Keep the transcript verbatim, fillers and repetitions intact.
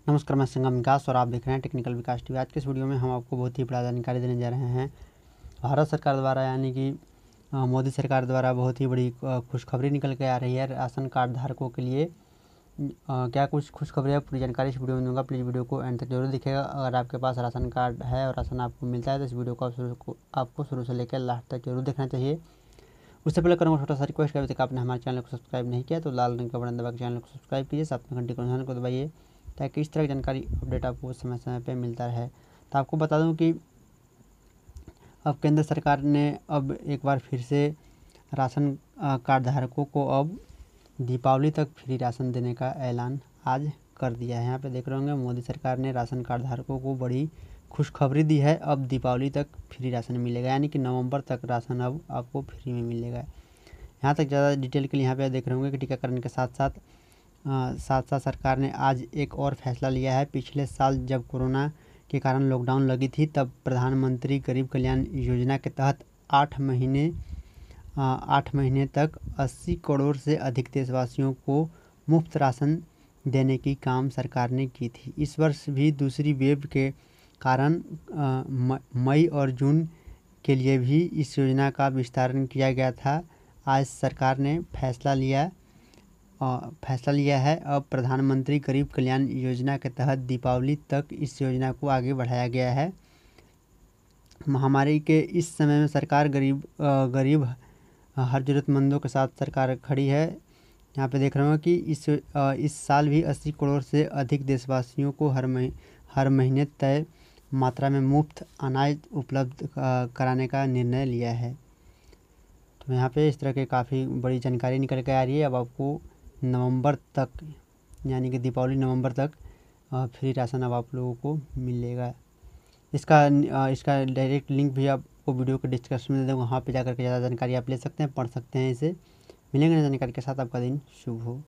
नमस्कार, मैं संगम विकास और आप देख रहे हैं टेक्निकल विकास टीवी। आज के इस वीडियो में हम आपको बहुत ही बड़ा जानकारी देने जा रहे हैं। भारत सरकार द्वारा यानी कि मोदी सरकार द्वारा बहुत ही बड़ी खुशखबरी निकल के आ रही है राशन कार्ड धारकों के लिए। आ, क्या कुछ खुशखबरी है, पूरी जानकारी इस वीडियो में दूंगा। प्लीज़ वीडियो को एंड तक जरूर दिखेगा। अगर आपके पास राशन कार्ड है और राशन आपको मिलता है तो इस वीडियो को शुरू आपको शुरू से लेकर लास्ट तक जरूर देखना चाहिए। उससे पहले करूँगा छोटा सा रिक्वेस्ट, अभी तक आपने हमारे चैनल को सब्सक्राइब नहीं किया तो लाल रंग का बटन दबा के चैनल को सब्सक्राइब कीजिए, साथ में घंटी को निशान को दबाइए ताकि इस तरह की जानकारी अपडेट आपको समय समय पे मिलता रहे। तो आपको बता दूं कि अब केंद्र सरकार ने अब एक बार फिर से राशन कार्ड धारकों को अब दीपावली तक फ्री राशन देने का ऐलान आज कर दिया है। यहाँ पे देख रहे होंगे मोदी सरकार ने राशन कार्ड धारकों को बड़ी खुशखबरी दी है। अब दीपावली तक फ्री राशन मिलेगा, यानी कि नवंबर तक राशन अब आपको फ्री में मिलेगा। यहाँ तक ज़्यादा डिटेल के लिए यहाँ पे देख रहे होंगे कि टीकाकरण के साथ साथ साथ साथ सरकार ने आज एक और फैसला लिया है। पिछले साल जब कोरोना के कारण लॉकडाउन लगी थी तब प्रधानमंत्री गरीब कल्याण योजना के तहत आठ महीने आठ महीने तक अस्सी करोड़ से अधिक देशवासियों को मुफ्त राशन देने की काम सरकार ने की थी। इस वर्ष भी दूसरी वेव के कारण मई और जून के लिए भी इस योजना का विस्तारण किया गया था। आज सरकार ने फैसला लिया फैसला लिया है। अब प्रधानमंत्री गरीब कल्याण योजना के तहत दीपावली तक इस योजना को आगे बढ़ाया गया है। महामारी के इस समय में सरकार गरीब गरीब हर ज़रूरतमंदों के साथ सरकार खड़ी है। यहाँ पे देख रहे हो कि इस इस साल भी अस्सी करोड़ से अधिक देशवासियों को हर मही हर महीने तय मात्रा में मुफ्त अनाज उपलब्ध कराने का निर्णय लिया है। तो यहाँ पे इस तरह के काफ़ी बड़ी जानकारी निकल के आ रही है। अब आपको नवंबर तक यानी कि दीपावली नवंबर तक फ्री राशन अब आप लोगों को मिलेगा। इसका इसका डायरेक्ट लिंक भी आपको वीडियो के डिस्क्रिप्शन में दे दूँगा, वहाँ पे जाकर के ज़्यादा जानकारी आप ले सकते हैं, पढ़ सकते हैं। इसे मिलेंगे जानकारी के साथ। आपका दिन शुभ हो।